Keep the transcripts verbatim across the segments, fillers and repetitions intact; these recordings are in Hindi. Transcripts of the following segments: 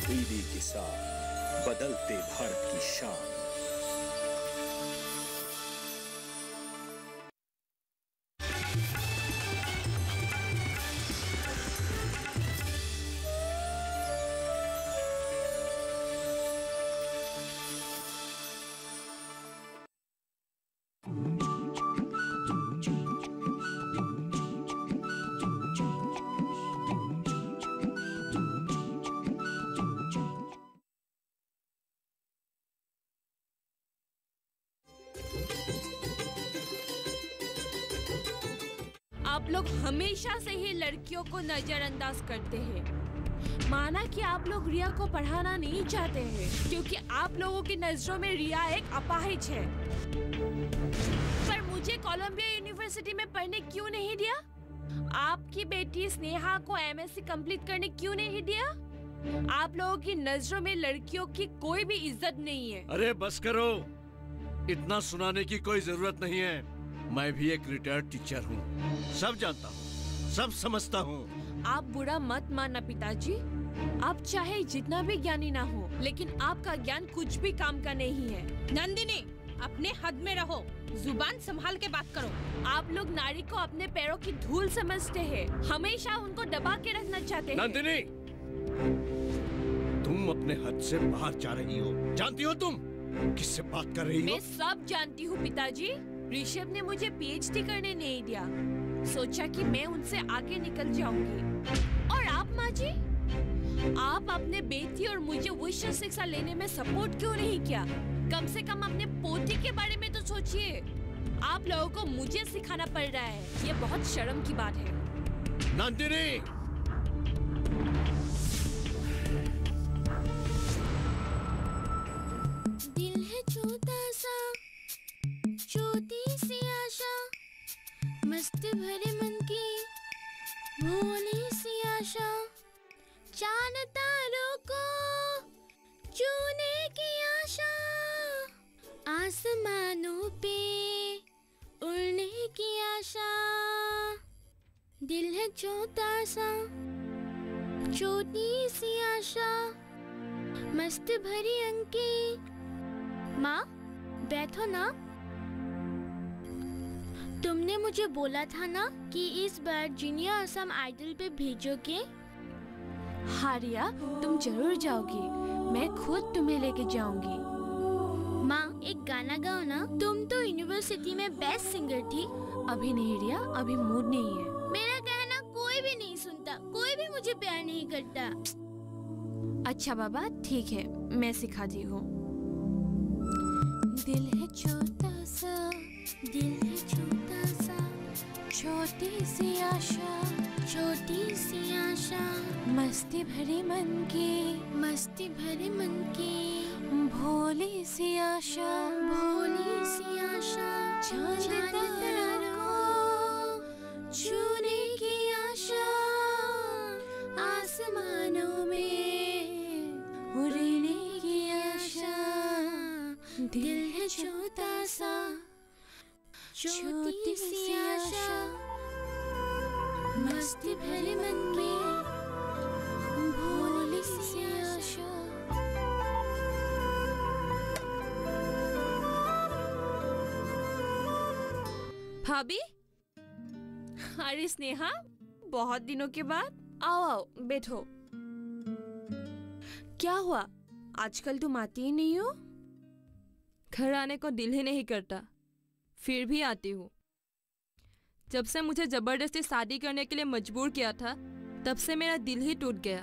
दीदी के साथ बदलते भारत की शान। आप लोग हमेशा से ही लड़कियों को नजरअंदाज करते हैं। माना कि आप लोग रिया को पढ़ाना नहीं चाहते हैं क्योंकि आप लोगों की नजरों में रिया एक अपाहिज है। पर मुझे कोलंबिया यूनिवर्सिटी में पढ़ने क्यों नहीं दिया? आपकी बेटी स्नेहा को एमएससी कंप्लीट करने क्यों नहीं दिया? आप लोगों की नजरों में लड़कियों की कोई भी इज्जत नहीं है। अरे बस करो, इतना सुनाने की कोई जरूरत नहीं है। मैं भी एक रिटायर्ड टीचर हूँ, सब जानता हूँ, सब समझता हूँ। आप बुरा मत मानना पिताजी। आप चाहे जितना भी ज्ञानी ना हो, लेकिन आपका ज्ञान कुछ भी काम का नहीं है। नंदिनी, अपने हद में रहो, जुबान संभाल के बात करो। आप लोग नारी को अपने पैरों की धूल समझते हैं, हमेशा उनको दबा के रखना चाहते हैं। नंदिनी, तुम अपने हद से बाहर जा रही हो। जानती हो तुम किससे बात कर रही हो? मैं सब जानती हूँ पिताजी। ऋषभ ने मुझे पीएचडी करने नहीं दिया, सोचा कि मैं उनसे आगे निकल जाऊंगी। और आप माँ जी, आप अपने बेटी और मुझे उच्च शिक्षा लेने में सपोर्ट क्यों नहीं किया? कम से कम अपने पोती के बारे में तो सोचिए। आप लोगों को मुझे सिखाना पड़ रहा है, ये बहुत शर्म की बात है। नंदिनी, दिल है छोटा सा, छोटी सी आशा, मस्त भरे मन की भोली सी आशा, चांद तारों को छूने की आशा, आसमानों पे उड़ने की आशा। दिल है छोटा सा, छोटी सी आशा, मस्त भरी अंकी। माँ, बैठो ना। तुमने मुझे बोला था ना कि इस बार जूनियर असम आइडल पे भेजोगे। हाँ रिया, तुम जरूर जाओगी, मैं खुद तुम्हें लेके जाऊंगी। माँ, एक गाना गाओ ना। तुम तो यूनिवर्सिटी में बेस्ट सिंगर थी। अभी नहीं रिया, अभी मूड नहीं है। मेरा कहना कोई भी नहीं सुनता, कोई भी मुझे प्यार नहीं करता। अच्छा बाबा, ठीक है, मैं सिखाती हूँ। दिल है छोटा सा, दिल है छोटा सा, छोटी सी आशा, छोटी सी आशा, मस्ती भरी मन की, मस्ती भरे मन की भोली सी आशा, भोली सी आशा, चांद तारों को छूने की आशा, आसमानों में उड़ने की आशा। दिल है छोटा सा, छोटी सी आशा, मस्ती भरे मन की भोली सी आशा। भाभी, अरे स्नेहा, बहुत दिनों के बाद। आओ आओ, बैठो। क्या हुआ, आजकल तुम आती ही नहीं हो? घर आने को दिल ही नहीं करता, फिर भी आती हूँ। जब से मुझे जबरदस्ती शादी करने के लिए मजबूर किया था, तब से मेरा दिल ही टूट गया।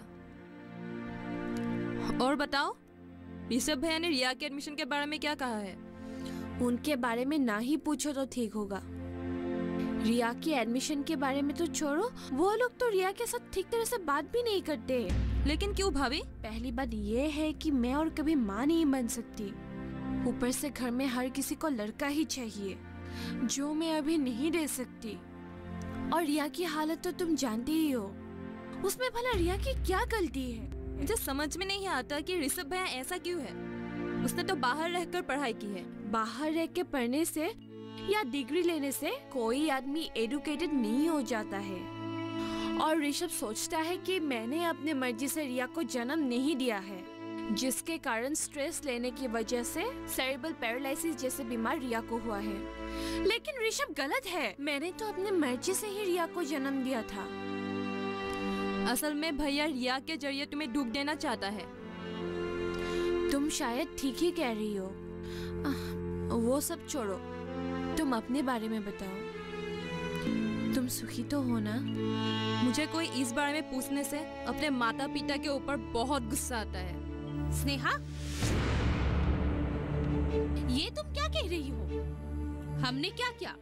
और बताओ, ऋषभ भैया ने रिया के एडमिशन के बारे में क्या कहा है? उनके बारे में ना ही पूछो तो ठीक होगा। रिया के एडमिशन के बारे में तो छोड़ो, वो लोग तो रिया के साथ ठीक तरह से बात भी नहीं करते। लेकिन क्यों भाभी? पहली बात ये है कि मैं और कभी माँ नहीं बन सकती। ऊपर से घर में हर किसी को लड़का ही चाहिए, जो मैं अभी नहीं दे सकती। और रिया की हालत तो तुम जानती ही हो, उसमें भला रिया की क्या गलती है? मुझे समझ में नहीं आता कि ऋषभ भैया ऐसा क्यों है। उसने तो बाहर रहकर पढ़ाई की है। बाहर रह के पढ़ने से या डिग्री लेने से कोई आदमी एडुकेटेड नहीं हो जाता है। और ऋषभ सोचता है कि मैंने अपने मर्जी से रिया को जन्म नहीं दिया है, जिसके कारण स्ट्रेस लेने की वजह से सेरेब्रल पैरालिसिस जैसे बीमार रिया को हुआ है। लेकिन ऋषभ गलत है, मैंने तो अपने मर्जी से ही रिया को जन्म दिया था। असल में भैया रिया के जरिए तुम्हें दुख देना चाहता है। तुम शायद ठीक ही कह रही हो। आह, वो सब छोड़ो, तुम अपने बारे में बताओ। तुम सुखी तो हो ना? मुझे कोई इस बारे में पूछने से अपने माता पिता के ऊपर बहुत गुस्सा आता है। स्नेहा, ये तुम क्या कह रही हो? हमने क्या किया?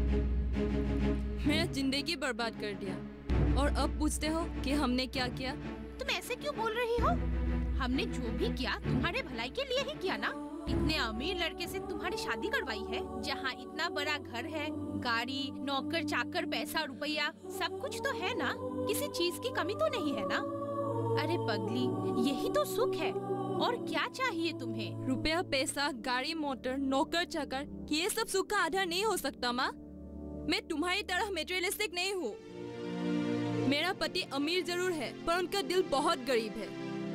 मेरा जिंदगी बर्बाद कर दिया और अब पूछते हो कि हमने क्या किया? तुम ऐसे क्यों बोल रही हो? हमने जो भी किया तुम्हारे भलाई के लिए ही किया ना। इतने अमीर लड़के से तुम्हारी शादी करवाई है, जहाँ इतना बड़ा घर है, गाड़ी, नौकर चाकर, पैसा रुपया सब कुछ तो है ना। किसी चीज की कमी तो नहीं है ना। अरे पगली, यही तो सुख है, और क्या चाहिए तुम्हें? रुपया, पैसा, गाड़ी, मोटर, नौकर चाकर, ये सब सुख का आधार नहीं हो सकता माँ। मैं तुम्हारी तरह मेटेरियलिस्टिक नहीं हूँ। मेरा पति अमीर जरूर है, पर उनका दिल बहुत गरीब है।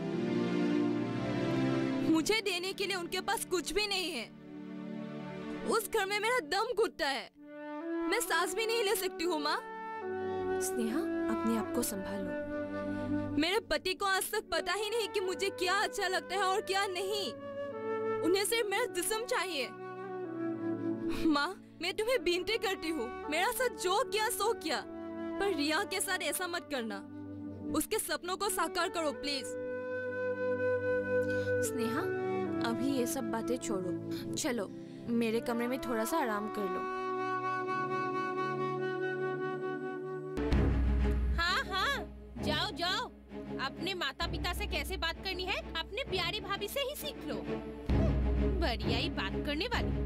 मुझे देने के लिए उनके पास कुछ भी नहीं है। उस घर में मेरा दम घुटता है, मैं सांस भी नहीं ले सकती हूँ माँ। स्नेहा, अपने आप को संभालो। मेरे पति को आज तक पता ही नहीं कि मुझे क्या अच्छा लगता है और क्या नहीं। उन्हें सिर्फ मेरा जिस्म चाहिए। माँ, मैं तुम्हें विनती करती हूँ, मेरा साथ जो किया सो किया, पर रिया के साथ ऐसा मत करना। उसके सपनों को साकार करो प्लीज। स्नेहा, अभी ये सब बातें छोड़ो, चलो मेरे कमरे में थोड़ा सा आराम कर लो। हाँ हाँ, जाओ जाओ। अपने माता पिता से कैसे बात करनी है अपने प्यारी भाभी से ही सीख लो। बढ़िया ही बात करने वाली।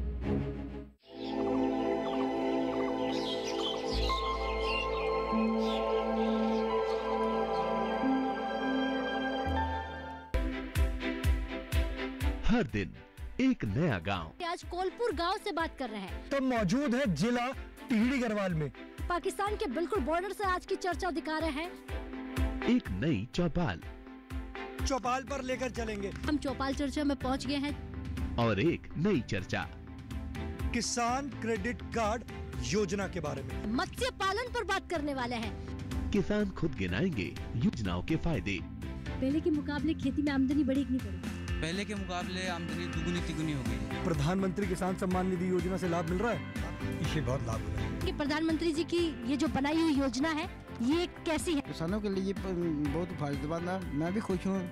हर दिन एक नया गांव। आज कोलपुर गांव से बात कर रहे हैं। तो मौजूद है जिला टिहरी गढ़वाल में। पाकिस्तान के बिल्कुल बॉर्डर से आज की चर्चा दिखा रहे हैं। एक नई चौपाल। चौपाल पर लेकर चलेंगे। हम चौपाल चर्चा में पहुंच गए हैं। और एक नई चर्चा किसान क्रेडिट कार्ड योजना के बारे में। मत्स्य पालन पर बात करने वाले हैं। किसान खुद गिनाएंगे योजनाओं के फायदे। पहले के मुकाबले खेती में आमदनी बढ़ी कि नहीं बढ़ी? पहले के मुकाबले आमदनी दुगुनी तिगुनी हो गई। प्रधानमंत्री किसान सम्मान निधि योजना से लाभ मिल रहा है। इसे बहुत लाभ हो रहा है। कि प्रधानमंत्री जी की ये जो बनाई हुई योजना है, ये कैसी है? किसानों के लिए बहुत फायदेमंद है। मैं भी खुश हूँ।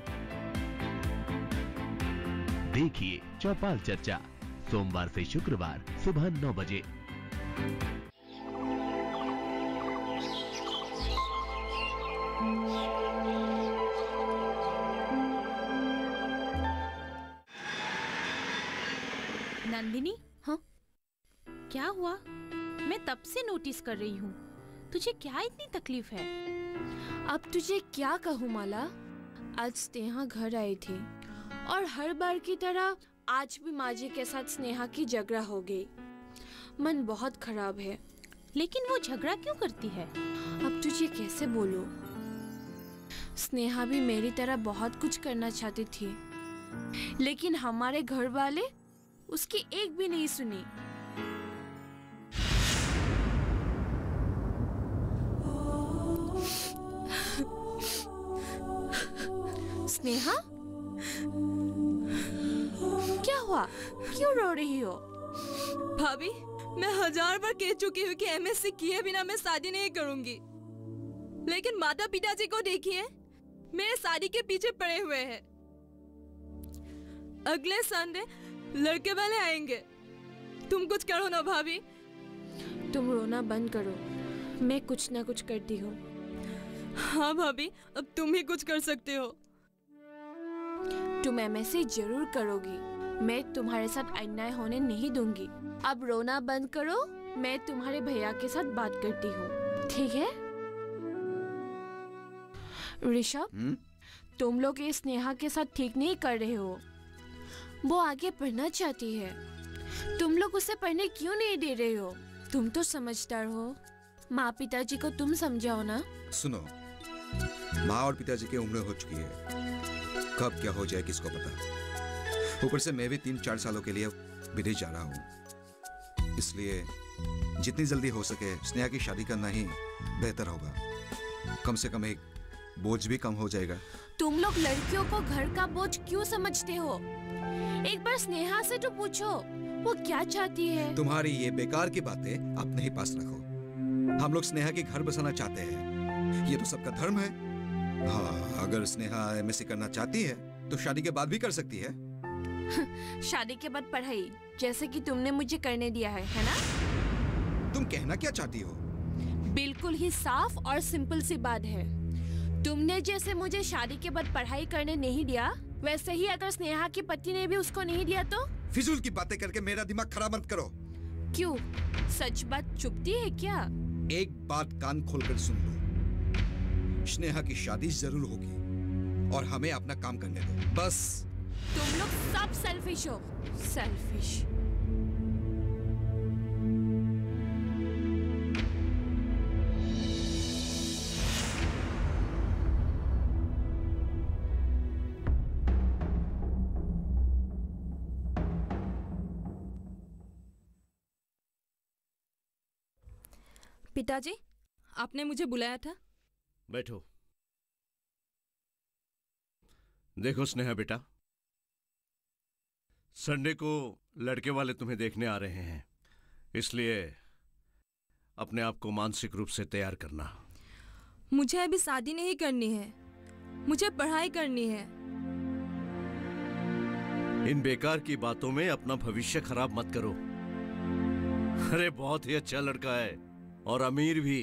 देखिए चौपाल चर्चा, सोमवार से शुक्रवार सुबह नौ बजे। नंदिनी, हाँ? क्या हुआ? मैं तब से नोटिस कर रही हूँ, तुझे क्या इतनी तकलीफ है? अब तुझे क्या कहूँ माला, आज स्नेहा घर आई थी और हर बार की तरह आज भी माँ जी के साथ स्नेहा की झगड़ा हो गई। मन बहुत खराब है। लेकिन वो झगड़ा क्यों करती है? अब तुझे कैसे बोलूं? स्नेहा भी मेरी तरह बहुत कुछ करना चाहती थी, लेकिन हमारे घर वाले उसकी एक भी नहीं सुनी। स्नेहा, क्या हुआ? क्यों रो रही हो? भाभी, मैं हजार बार कह चुकी हूँ कि एमएससी किए बिना मैं शादी नहीं करूंगी, लेकिन माता पिताजी को देखिए, मेरे शादी के पीछे पड़े हुए हैं। अगले संडे लड़के वाले आएंगे। तुम कुछ करो ना भाभी। तुम रोना बंद करो, मैं कुछ ना कुछ करती हूँ। हाँ भाभी, अब तुम ही कुछ कर सकते हो। तुम एमएससी जरूर करोगी, मैं तुम्हारे साथ अन्याय होने नहीं दूंगी। अब रोना बंद करो, मैं तुम्हारे भैया के साथ बात करती हूँ, ठीक है? ऋषभ, तुम लोग ये स्नेहा के साथ ठीक नहीं कर रहे हो। वो आगे पढ़ना चाहती है, तुम लोग उसे पढ़ने क्यों नहीं दे रहे हो? तुम तो समझदार हो, माँ पिताजी को तुम समझाओ ना। सुनो, माँ और पिताजी की उम्र हो चुकी है, कब क्या हो जाए किसको पता। ऊपर से मैं भी तीन चार सालों के लिए विदेश जा रहा हूँ, इसलिए जितनी जल्दी हो सके स्नेहा की शादी करना ही बेहतर होगा। कम से कम एक बोझ भी कम हो जाएगा। तुम लोग लड़कियों को घर का बोझ क्यों समझते हो? एक बार स्नेहा से तो पूछो वो क्या चाहती है। तुम्हारी ये बेकार की बातें अपने ही पास रखो। हम लोग स्नेहा के घर बसाना चाहते हैं, ये तो सबका धर्म है। हाँ, अगर स्नेहा एमएससी करना चाहती है तो शादी के बाद भी कर सकती है। शादी के बाद पढ़ाई, जैसे कि तुमने मुझे करने दिया है, है ना? तुम कहना क्या चाहती हो? बिल्कुल ही साफ और सिंपल सी बात है। तुमने जैसे मुझे शादी के बाद पढ़ाई करने नहीं दिया, वैसे ही अगर स्नेहा के पति ने भी उसको नहीं दिया तो? फिजूल की बातें करके मेरा दिमाग खराब मत करो। क्यों, सच बात चुपती है क्या? एक बात कान खोलकर सुन लो, स्नेहा की शादी जरूर होगी और हमें अपना काम करने दो, बस। तुम लोग सब सेल्फिश हो, सेल्फिश। पिताजी, आपने मुझे बुलाया था। बैठो। देखो स्नेहा बेटा, संडे को लड़के वाले तुम्हें देखने आ रहे हैं, इसलिए अपने आप को मानसिक रूप से तैयार करना। मुझे अभी शादी नहीं करनी है, मुझे पढ़ाई करनी है। इन बेकार की बातों में अपना भविष्य खराब मत करो। अरे बहुत ही अच्छा लड़का है और अमीर भी।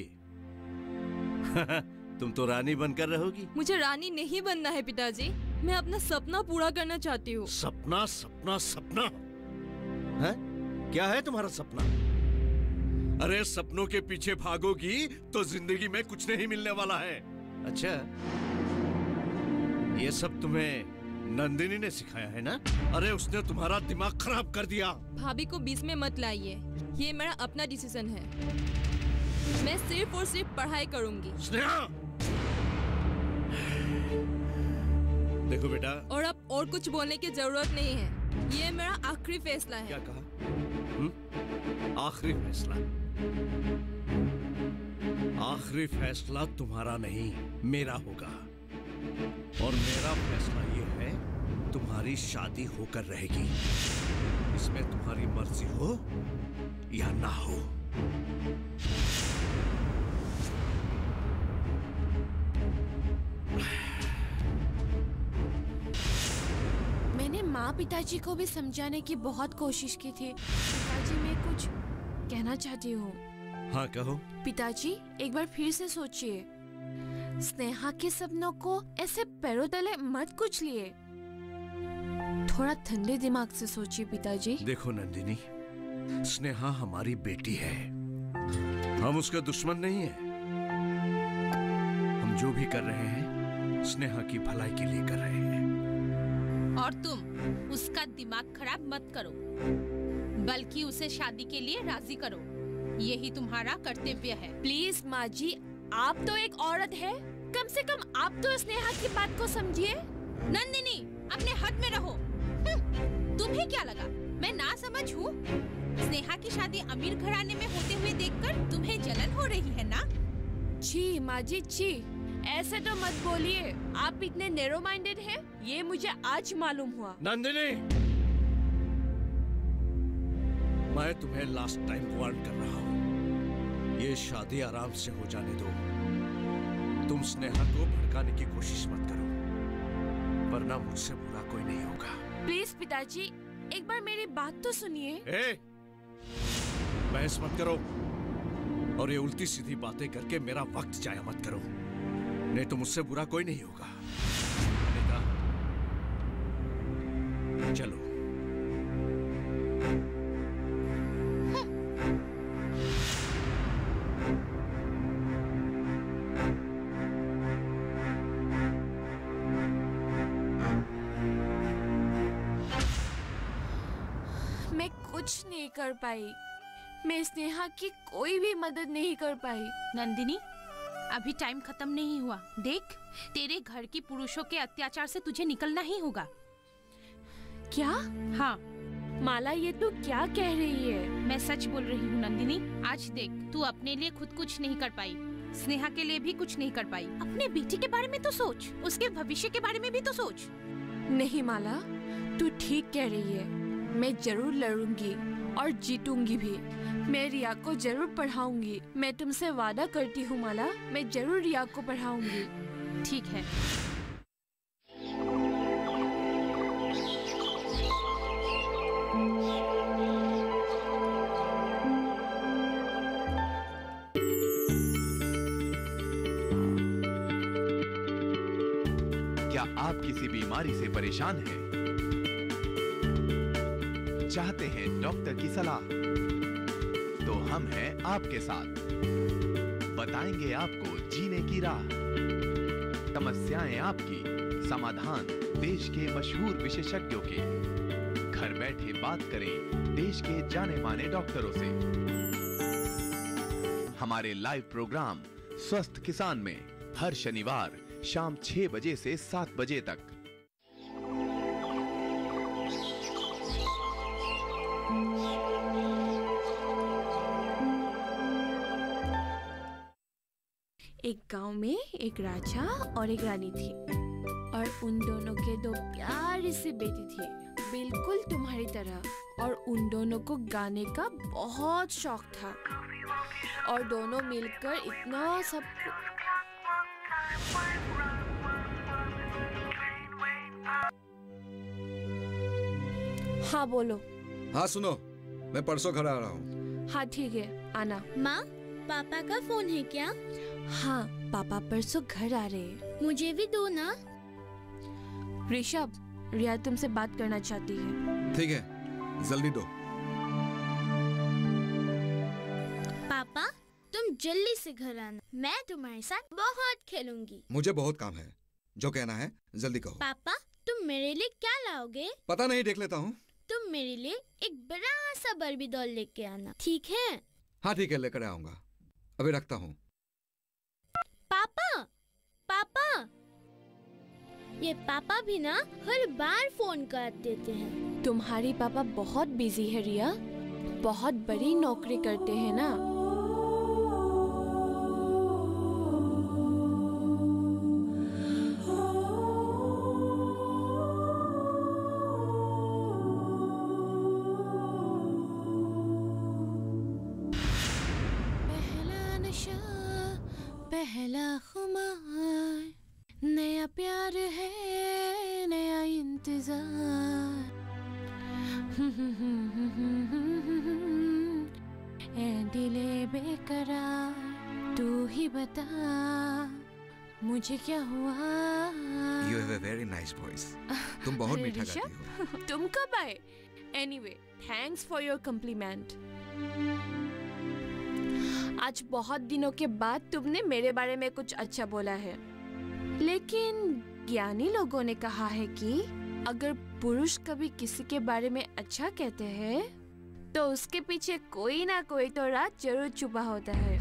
तुम तो रानी बनकर रहोगी। मुझे रानी नहीं बनना है पिताजी, मैं अपना सपना पूरा करना चाहती हूँ। सपना सपना सपना है? क्या है तुम्हारा सपना? अरे सपनों के पीछे भागोगी तो जिंदगी में कुछ नहीं मिलने वाला है। अच्छा, ये सब तुम्हें नंदिनी ने सिखाया है ना? अरे उसने तुम्हारा दिमाग खराब कर दिया। भाभी को बीच में मत लाइए, ये मेरा अपना डिसीजन है। मैं सिर्फ और सिर्फ पढ़ाई करूंगी। स्नेहा! देखो बेटा, और अब और कुछ बोलने की जरूरत नहीं है, ये मेरा आखिरी फैसला है। क्या कहा? आखिरी फैसला? आखिरी फैसला तुम्हारा नहीं, मेरा होगा। और मेरा फैसला ये है, तुम्हारी शादी होकर रहेगी। इसमें तुम्हारी मर्जी हो या ना हो। मैंने माँ पिताजी को भी समझाने की बहुत कोशिश की थी। पिताजी, मैं कुछ कहना चाहती हूँ। हाँ कहो। पिताजी, एक बार फिर से सोचिए। स्नेहा के सपनों को ऐसे पैरों तले मत कुचलिए। थोड़ा ठंडे दिमाग से सोचिए पिताजी। देखो नंदिनी, स्नेहा हमारी बेटी है, हम उसका दुश्मन नहीं है। हम जो भी कर रहे हैं स्नेहा की भलाई के लिए कर रहे हैं। और तुम उसका दिमाग खराब मत करो, बल्कि उसे शादी के लिए राजी करो। यही तुम्हारा कर्तव्य है। प्लीज माँ जी, आप तो एक औरत है, कम से कम आप तो स्नेहा की बात को समझिए। नंदिनी, अपने हद में रहो। तुम्हें क्या लगा मैं ना समझ हूँ? स्नेहा की शादी अमीर घराने में होते हुए देखकर तुम्हें जलन हो रही है ना? छी माँ जी, छी, ऐसे तो मत बोलिए। आप इतने नैरो माइंडेड हैं, ये मुझे आज मालूम हुआ। नंदिनी, मैं तुम्हें लास्ट टाइम वार्न कर रहा हूँ, ये शादी आराम से हो जाने दो। तुम स्नेहा को भड़काने की कोशिश मत करो, वरना मुझसे बुरा कोई नहीं होगा। प्लीज पिताजी, एक बार मेरी बात तो सुनिए। ए, बहस मत करो और ये उल्टी सीधी बातें करके मेरा वक्त जाया मत करो, नहीं तो मुझसे बुरा कोई नहीं होगा। अनिता, चलो। मैं कुछ नहीं कर पाई, मैं स्नेहा की कोई भी मदद नहीं कर पाई। नंदिनी, अभी टाइम खत्म नहीं हुआ। देख, तेरे घर की पुरुषों के अत्याचार से तुझे निकलना ही होगा। क्या? हाँ माला, ये तू क्या कह रही है? मैं सच बोल रही हूँ नंदिनी। आज देख, तू अपने लिए खुद कुछ नहीं कर पाई, स्नेहा के लिए भी कुछ नहीं कर पाई। अपने बेटी के बारे में तो सोच, उसके भविष्य के बारे में भी तो सोच। नहीं माला, तू ठीक कह रही है। मैं जरूर लड़ूंगी और जीतूंगी भी। मैं रिया को जरूर पढ़ाऊंगी। मैं तुमसे वादा करती हूँ माला, मैं जरूर रिया को पढ़ाऊंगी। ठीक है। क्या आप किसी बीमारी से परेशान हैं? चाहते हैं डॉक्टर की सलाह? तो हम हैं आपके साथ। बताएंगे आपको जीने की राह। समस्याएं आपकी, समाधान देश के मशहूर विशेषज्ञों के। घर बैठे बात करें देश के जाने माने डॉक्टरों से। हमारे लाइव प्रोग्राम स्वस्थ किसान में हर शनिवार शाम छह बजे से सात बजे तक। एक गांव में एक राजा और एक रानी थी और उन दोनों के दो प्यारी सी बेटी थी, बिल्कुल तुम्हारी तरह। और उन दोनों को गाने का बहुत शौक था और दोनों मिलकर इतना सब। हाँ बोलो। हाँ सुनो, मैं परसों घर आ रहा हूँ। हाँ ठीक है, आना। माँ, पापा का फोन है क्या? हाँ, पापा परसों घर आ रहे हैं। मुझे भी दो ना। ऋषभ, रिया तुमसे बात करना चाहती है। ठीक है, जल्दी दो। पापा, तुम जल्दी से घर आना, मैं तुम्हारे साथ बहुत खेलूंगी। मुझे बहुत काम है, जो कहना है जल्दी कहो। पापा, तुम मेरे लिए क्या लाओगे? पता नहीं, देख लेता हूँ। तुम मेरे लिए एक बड़ा सा बार्बी डॉल लेके आना, ठीक है? हाँ ठीक है, लेकर आऊंगा। अभी रखता हूँ। पापा, पापा, ये पापा भी ना हर बार फोन कर देते हैं। तुम्हारी पापा बहुत बिजी है रिया, बहुत बड़ी नौकरी करते हैं ना। पहला नशा, पहला खुमार, नया प्यार है, नया इंतजार। ए दिले बेकरार, तू ही बता मुझे क्या हुआ। You have a very nice voice. तुम बहुत मीठा गाती हो। तुम कब आए? Anyway, thanks for your compliment. आज बहुत दिनों के बाद तुमने मेरे बारे में कुछ अच्छा बोला है। लेकिन ज्ञानी लोगों ने कहा है कि अगर पुरुष कभी किसी के बारे में अच्छा कहते हैं तो उसके पीछे कोई ना कोई तो राज जरूर छुपा होता है।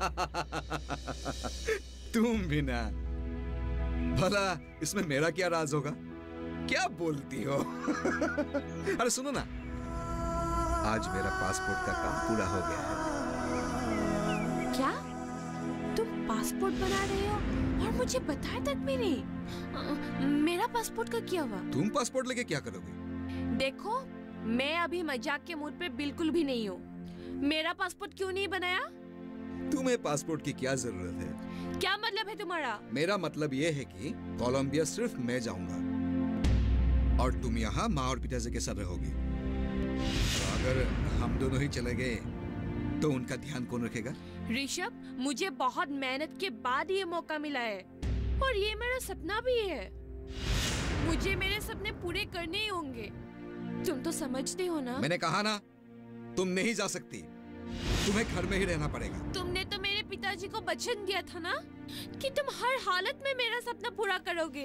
तुम भी ना। भला इसमें मेरा क्या राज होगा? क्या बोलती हो? अरे सुनो ना, आज मेरा पासपोर्ट का काम पूरा हो गया है। क्या? तुम पासपोर्ट बना रहे हो और मुझे बताया तक भी नहीं? आ, मेरा पासपोर्ट का क्या हुआ? तुम पासपोर्ट लेके क्या करोगे? देखो, मैं अभी मजाक के मूड पे बिल्कुल भी नहीं हूँ। मेरा पासपोर्ट क्यों नहीं बनाया? तुम्हें पासपोर्ट की क्या जरूरत है? क्या मतलब है तुम्हारा? मेरा मतलब ये है कि कोलंबिया सिर्फ मैं जाऊंगा और तुम यहाँ माँ और पिताजी के साथ रहोगी। तो अगर हम दोनों ही चले गए तो उनका ध्यान कौन रखेगा? ऋषभ, मुझे बहुत मेहनत के बाद ये मौका मिला है और ये मेरा सपना भी है। मुझे मेरे सपने पूरे करने ही होंगे। तुम तो समझते हो ना? मैंने कहा ना, तुम नहीं जा सकती। तुम्हें घर में ही रहना पड़ेगा। तुमने तो मेरे पिताजी को वचन दिया था ना कि तुम हर हालत में मेरा सपना पूरा करोगे।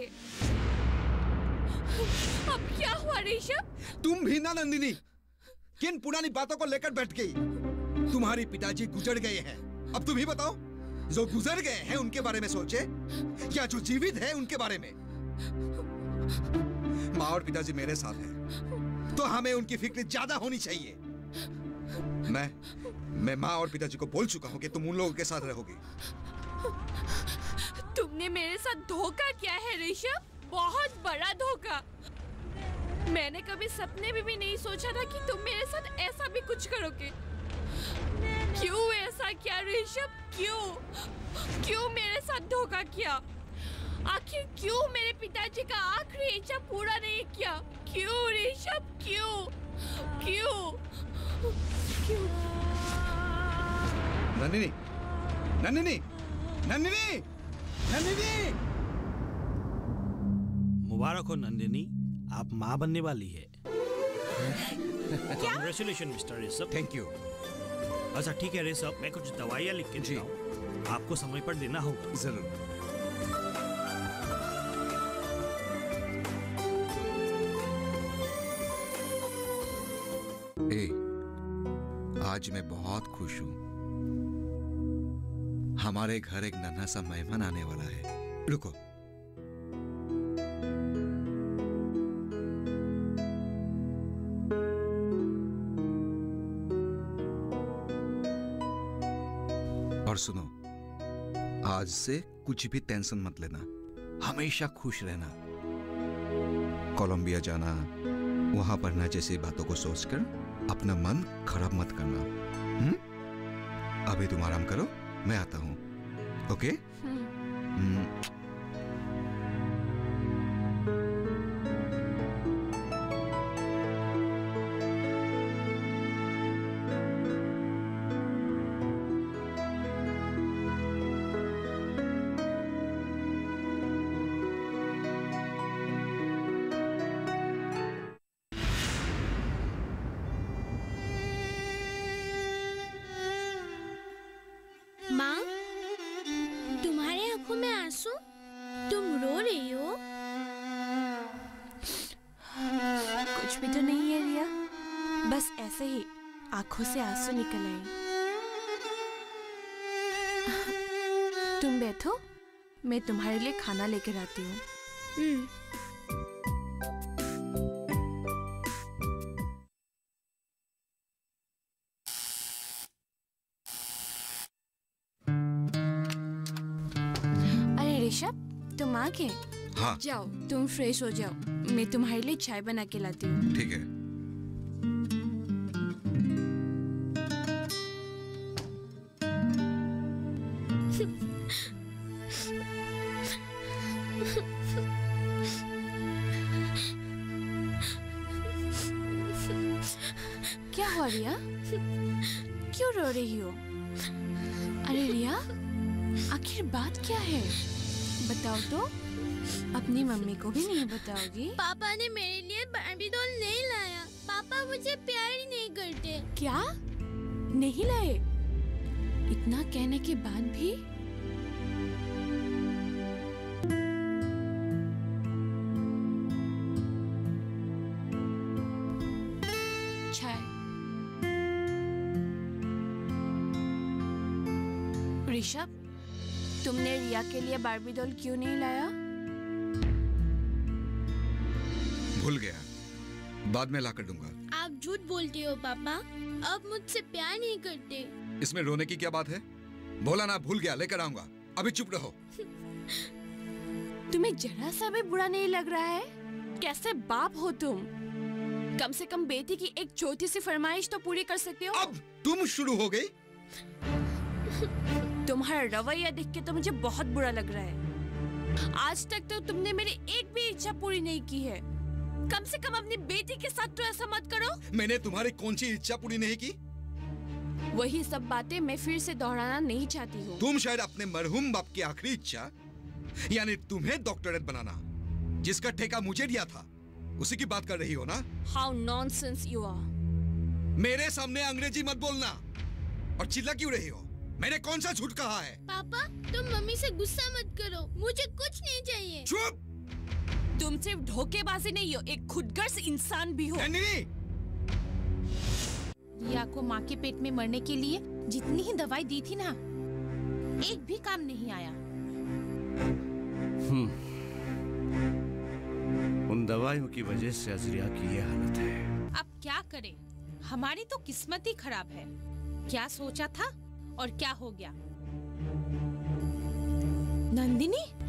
अब क्या हुआ ऋषभ? तुम भी ना नंदिनी, किन पुरानी बातों को लेकर बैठ गई? तुम्हारे पिताजी गुजर गए हैं, अब तुम ही बताओ जो गुजर गए हैं उनके बारे में सोचे या जो जीवित है उनके बारे में? माँ और पिताजी मेरे साथ हैं, तो हमें उनकी फिक्र ज्यादा होनी चाहिए। मैं मैं माँ और पिताजी को बोल चुका हूँ कि तुम उन लोगों के साथ रहोगी। तुमने मेरे साथ धोखा किया है ऋषभ, बहुत बड़ा धोखा। मैंने कभी सपने में भी नहीं सोचा था कि तुम मेरे साथ ऐसा भी कुछ करोगे। क्यों ऐसा किया ऋषभ? क्यों क्यों मेरे साथ धोखा किया? आखिर क्यों मेरे पिताजी का आखिरी इच्छा पूरा नहीं किया? क्यों ऋषभ? क्यों क्यों क्यों? नंदिनी, नंदिनी, नंदिनी, नंदिनी! मुबारक हो नंदिनी, आप माँ बनने वाली है। Congratulation mister Rishabh. Thank you. अच्छा ठीक है ऋषभ, मैं कुछ दवाइयाँ लिख के देता हूँ, आपको समय पर देना होगा। जरूर। ए, आज मैं बहुत खुश हूँ। हमारे घर एक नन्हा सा मेहमान आने वाला है। रुको। और सुनो, आज से कुछ भी टेंशन मत लेना, हमेशा खुश रहना। कोलंबिया जाना, वहां पढ़ना जैसी बातों को सोचकर अपना मन खराब मत करना। हम्म? अभी तुम आराम करो, मैं आता हूं। ओके? हम्म। माँ, तुम्हारे आंखों में आंसू? तुम रो रही हो? कुछ भी तो नहीं है रिया, बस ऐसे ही आंखों से आंसू निकल आए। तुम बैठो, मैं तुम्हारे लिए खाना लेकर आती हूँ। हम्म। ऋषभ, तुम आ गए? हाँ। जाओ, तुम फ्रेश हो जाओ, मैं तुम्हारे लिए चाय बना के लाती हूँ। ठीक है। क्या हुआ रिया? क्यों रो रही हो? अरे रिया, आखिर बात क्या है? बताओ तो। अपनी मम्मी को भी नहीं बताओगी? पापा ने मेरे लिए बार्बी डॉल नहीं लाया। पापा मुझे प्यार ही नहीं करते। क्या? नहीं लाए? इतना कहने के बाद भी? चाय। ऋषभ, तुमने रिया के लिए बार्बी डॉल क्यों नहीं लाया? भूल गया, बाद में लाकर दूंगा। आप झूठ बोलते हो पापा, आप मुझसे प्यार नहीं करते। इसमें रोने की क्या बात है? बोला ना भूल गया, लेकर आऊंगा। अभी चुप रहो। तुम्हें जरा सा भी बुरा नहीं लग रहा है? कैसे बाप हो तुम? कम से कम बेटी की एक छोटी सी फरमाइश तो पूरी कर सकते हो। अब तुम शुरू हो गई। तुम्हारा रवैया देख के तो मुझे बहुत बुरा लग रहा है। आज तक तो तुमने मेरी एक भी इच्छा पूरी नहीं की है। कम से कम अपनी बेटी के साथ तो ऐसा मत करो। मैंने तुम्हारी कौन सी इच्छा पूरी नहीं की? वही सब बातें मैं फिर से दोहराना नहीं चाहती हूँ। तुम शायद अपने मरहूम बाप की आखिरी इच्छा, यानी तुम्हें डॉक्टरेट बनाना, जिसका ठेका मुझे दिया था, उसी की बात कर रही हो ना? How nonsense you are! मेरे सामने अंग्रेजी मत बोलना। और चिल्ला क्यों रही हो? मैंने कौन सा झूठ कहा है? पापा, तुम मम्मी से गुस्सा मत करो, मुझे कुछ नहीं चाहिए। चुप! तुम सिर्फ धोखेबाजी नहीं हो, एक खुदगर्ज इंसान भी हो। रिया को माँ के पेट में मरने के लिए जितनी ही दवाई दी थी ना, एक भी काम नहीं आया। हम्म, उन दवाइयों की वजह से अजरिया की ये हालत है। अब क्या करें, हमारी तो किस्मत ही खराब है। क्या सोचा था और क्या हो गया। नंदिनी,